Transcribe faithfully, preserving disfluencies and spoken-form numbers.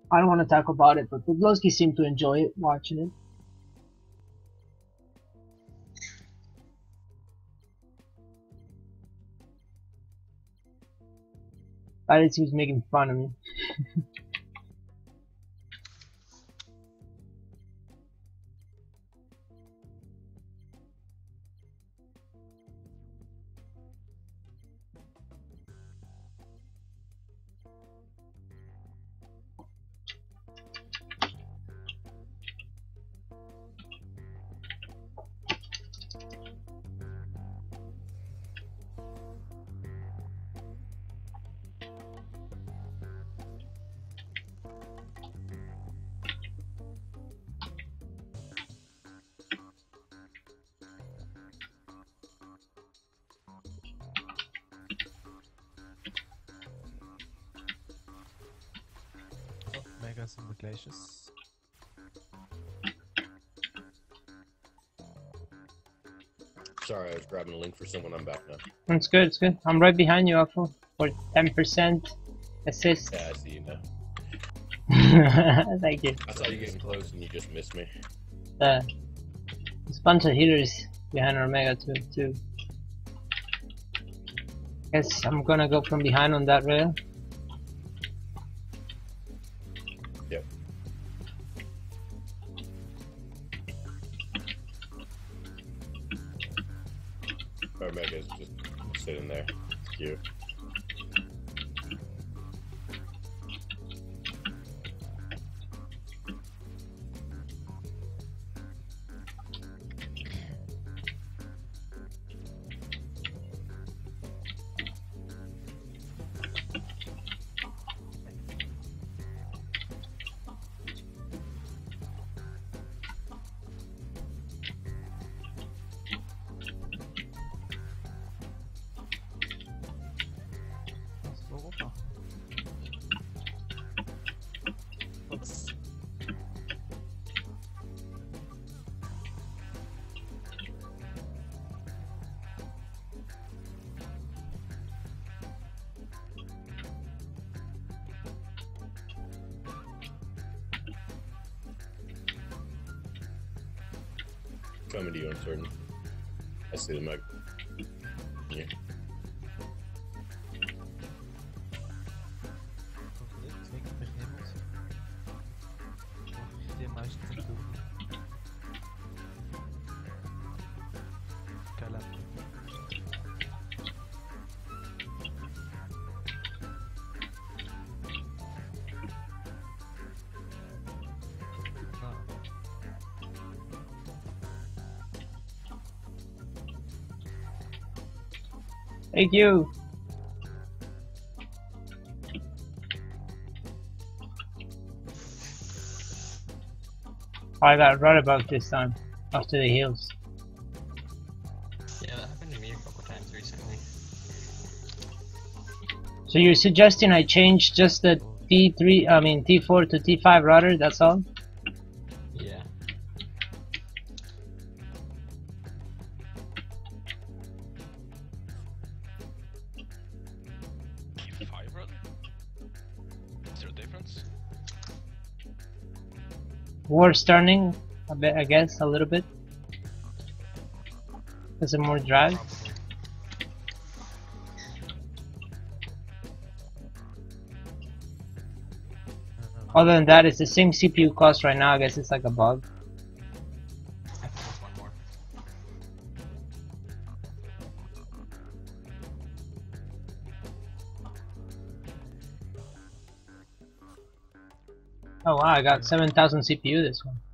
I don't want to talk about it, but Podlowski seemed to enjoy it, watching it. I did he was making fun of me. Megas in the glaciers. Sorry, I was grabbing a link for someone. I'm back now. It's good, it's good. I'm right behind you, Alpha, for ten percent assist. Yeah, I see you now. Thank you. I saw you getting close and you just missed me. Uh, there's a bunch of healers behind Omega too. too. Guess I'm gonna go from behind on that rail. Yep. Omega's just sitting there. It's cute. Europa. Oops. Coming to you, uncertain. I see the mic. Yeah. Oké, twee keer begnibbeld. Mag je muis niet doen? Kala. Nou. Thank you. I got right about this time after the heals. Yeah, that happened to me a couple times recently. So you're suggesting I change just the T three, I mean T four to T five router, that's all? Yeah. T five rather? Is there a difference? War's turning a bit, I guess, a little bit. Is it more drive? Probably. Other than that, it's the same C P U cost right now. I guess it's like a bug. I think there's one more. Oh wow, I got seven thousand C P U this one.